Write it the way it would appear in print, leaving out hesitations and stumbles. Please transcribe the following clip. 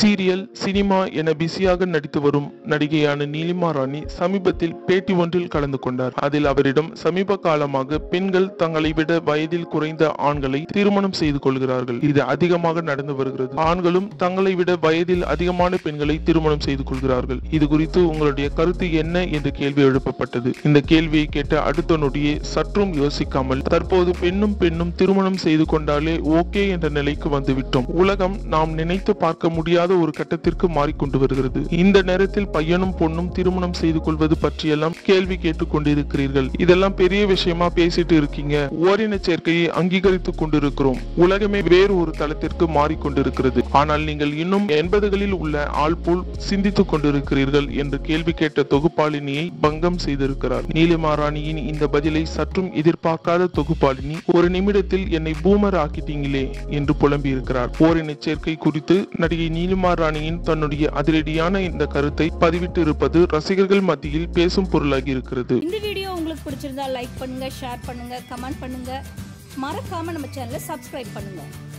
Serial, cinema என பிஸியாக நடித்து வரும் நடிகையான நீலிமா ராணி சமீபத்தில் பேட்டி ஒன்றில் கலந்து கொண்டார். அதில் அவரிடம் சமீப காலமாக பெண்கள் தங்களை விட வயதில் குறைந்த ஆண்களை திருமணம் செய்து கொள்கிறார்கள். இது அதிகமாக நடந்து வருகிறது. ஆண்களும் தங்களை விட வயதில் அதிகமான பெண்களை திருமணம் செய்து கொள்கிறார்கள். இது குறித்து உங்களுடைய கருத்து என்ன என்று கேள்வி எழுப்பப்பட்டது. இந்த கேள்வியை கேட்ட அடுத்த நொடியே சற்றும் யோசிக்காமல், தற்போது பெண்ணும் திருமணம் செய்து கொண்டாலே ஓகே என்ற நிலைக்கு வந்துவிட்டோம். உலகம் நாம் நினைத்து பார்க்க முடியாத ஒரு கட்டத்திற்கு மாறிக்கொண்டு வருகிறது. இந்த நேரத்தில் பையனும் பொண்ணும் திருமணம் செய்து கொள்வது பற்றியெல்லாம் கேள்வி கேட்டுக் கொண்டிருக்கிறீர்கள். இதெல்லாம் பெரிய விஷயமா பேசிட்டு இருக்கீங்க. ஓரின சேர்க்கையை அங்கீகரித்துக் கொண்டிருக்கிறோம். உலகமே வேறு ஒரு தளத்திற்கு மாறிக்கொண்டிருக்கிறது. ஆனால் நீங்கள் இன்னும் 80களில் உள்ள ஆள் போல் சிந்தித்துக் கொண்டிருக்கிறீர்கள் என்று கேள்வி கேட்ட தொகுப்பாளினியை பங்கம் செய்திருக்கிறார். நீலிமா ராணியின் இந்த பதிலை சற்றும் எதிர்பார்க்காத தொகுப்பாளினி, ஒரு நிமிடத்தில் என்னை பூமர் ஆக்கிட்டீங்களே என்று புலம்பி இருக்கிறார். ஓரின சேர்க்கை குறித்து நடிகை நீலிமா ராணியின் தன்னுடைய அதிரடியான இந்த கருத்தை பதிவிட்டு இருப்பது ரசிகர்கள் மத்தியில் பேசும் பொருளாகி இருக்கிறது. இந்த வீடியோ உங்களுக்கு பிடிச்சிருந்தா லைக் பண்ணுங்க, ஷேர் பண்ணுங்க, கமெண்ட் பண்ணுங்க. மறக்காம நம்ம சேனலை சப்ஸ்கிரைப் பண்ணுங்க.